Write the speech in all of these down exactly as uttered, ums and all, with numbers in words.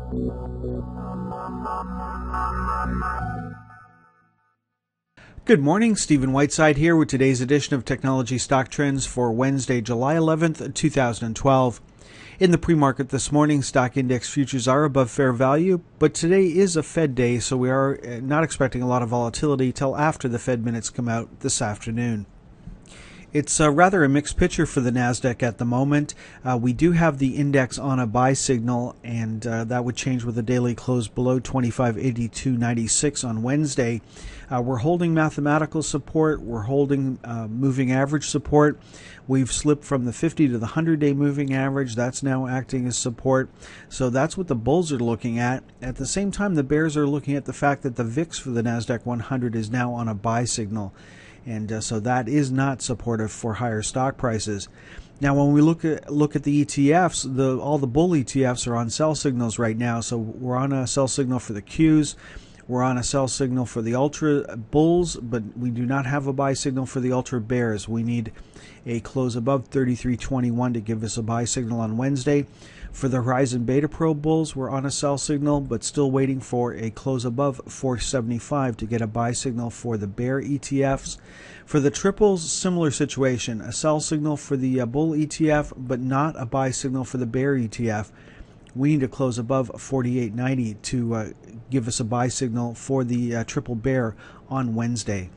Good morning, Stephen Whiteside here with today's edition of Technology Stock Trends for Wednesday, July eleventh, two thousand twelve. In the pre-market this morning, stock index futures are above fair value, but today is a Fed day, so we are not expecting a lot of volatility till after the Fed minutes come out this afternoon. It's uh, rather a mixed picture for the NASDAQ at the moment. Uh, we do have the index on a buy signal, and uh, that would change with a daily close below twenty-five eighty-two ninety-six on Wednesday. Uh, we're holding mathematical support. We're holding uh, moving average support. We've slipped from the fifty to the one hundred day moving average. That's now acting as support. So that's what the bulls are looking at. At the same time, the bears are looking at the fact that the V I X for the NASDAQ one hundred is now on a buy signal. And uh, so that is not supportive for higher stock prices. Now, when we look at look at the E T Fs, the all the bull E T Fs are on sell signals right now. So we're on a sell signal for the Qs. We're on a sell signal for the ultra bulls, but we do not have a buy signal for the ultra bears. We need a close above thirty-three twenty-one to give us a buy signal on Wednesday. For the Horizon Beta Pro bulls, we're on a sell signal, but still waiting for a close above four seventy-five to get a buy signal for the bear E T Fs. For the triples, similar situation, a sell signal for the uh, bull E T F, but not a buy signal for the bear E T F. We need to close above forty-eight ninety to uh, give us a buy signal for the uh, triple bear on Wednesday.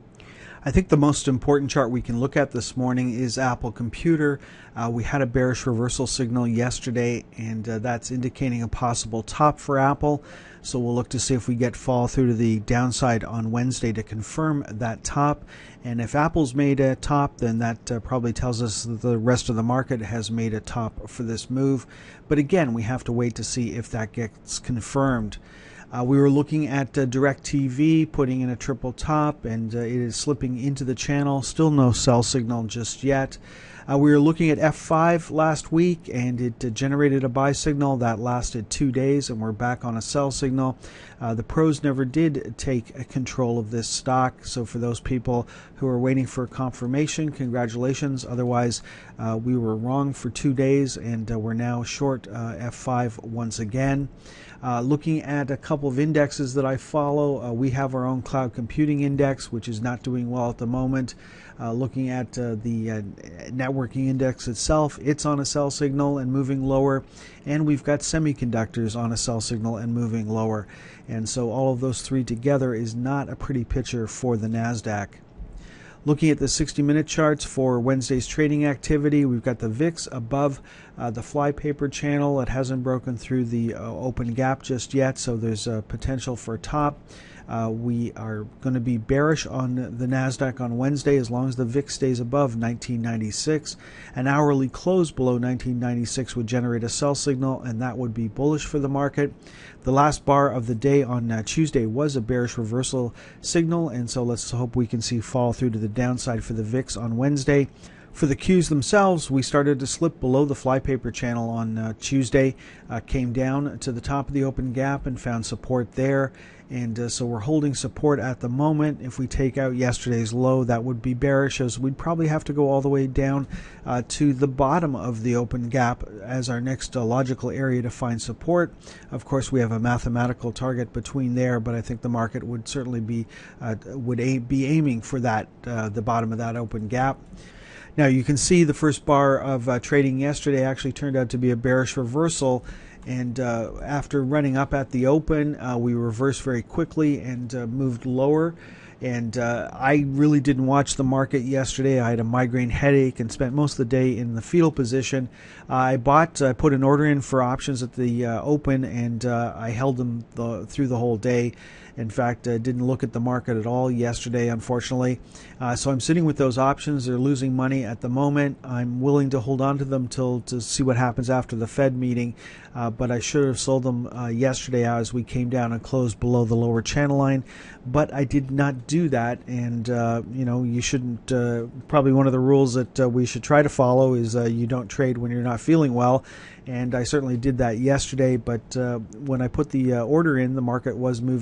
I think the most important chart we can look at this morning is Apple Computer. Uh, we had a bearish reversal signal yesterday, and uh, that's indicating a possible top for Apple. So we'll look to see if we get fall through to the downside on Wednesday to confirm that top. And if Apple's made a top, then that uh, probably tells us that the rest of the market has made a top for this move. But again, we have to wait to see if that gets confirmed. Uh, we were looking at uh, DirecTV putting in a triple top, and uh, it is slipping into the channel. Still no sell signal just yet. Uh, we were looking at F five last week, and it uh, generated a buy signal that lasted two days, and we're back on a sell signal. Uh, the pros never did take control of this stock, so for those people who are waiting for confirmation, congratulations. Otherwise, uh, we were wrong for two days, and uh, we're now short uh, F five once again. Uh, looking at a couple of indexes that I follow, uh, we have our own cloud computing index, which is not doing well at the moment. Uh, looking at uh, the uh, networking index itself, it's on a sell signal and moving lower. And we've got semiconductors on a sell signal and moving lower. And so all of those three together is not a pretty picture for the NASDAQ. Looking at the sixty minute charts for Wednesday's trading activity, we've got the V I X above uh, the flypaper channel. It hasn't broken through the uh, open gap just yet, so there's a potential for a top. Uh, we are going to be bearish on the NASDAQ on Wednesday as long as the V I X stays above nineteen ninety-six. An hourly close below nineteen ninety-six would generate a sell signal, and that would be bullish for the market. The last bar of the day on uh, Tuesday was a bearish reversal signal, and so let's hope we can see fall through to the downside for the V I X on Wednesday. For the Qs themselves, we started to slip below the flypaper channel on uh, Tuesday, uh, came down to the top of the open gap and found support there. And uh, so we're holding support at the moment. If we take out yesterday's low, that would be bearish, as we'd probably have to go all the way down uh, to the bottom of the open gap as our next uh, logical area to find support. Of course, we have a mathematical target between there, but I think the market would certainly be uh, would a- be aiming for that uh, the bottom of that open gap. Now you can see the first bar of uh, trading yesterday actually turned out to be a bearish reversal. And uh, after running up at the open, uh, we reversed very quickly and uh, moved lower. And uh, I really didn't watch the market yesterday. I had a migraine headache and spent most of the day in the fetal position. Uh, I bought, I put an order in for options at the uh, open, and uh, I held them the, through the whole day. In fact, I didn't look at the market at all yesterday, unfortunately. Uh, so I'm sitting with those options. They're losing money at the moment. I'm willing to hold on to them till to see what happens after the Fed meeting. Uh, but I should have sold them uh, yesterday as we came down and closed below the lower channel line. But I did not do that. And, uh, you know, you shouldn't, uh, probably one of the rules that uh, we should try to follow is uh, you don't trade when you're not feeling well. And I certainly did that yesterday. But uh, when I put the uh, order in, the market was moving higher.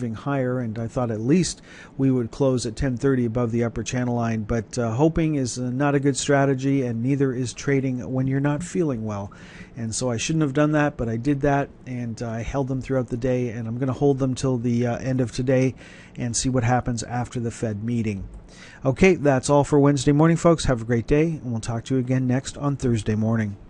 higher, and I thought at least we would close at ten thirty above the upper channel line. But uh, hoping is uh, not a good strategy, and neither is trading when you're not feeling well. And so I shouldn't have done that, but I did that, and uh, I held them throughout the day, and I'm going to hold them till the uh, end of today and see what happens after the Fed meeting. Okay, that's all for Wednesday morning, folks. Have a great day, and we'll talk to you again next on Thursday morning.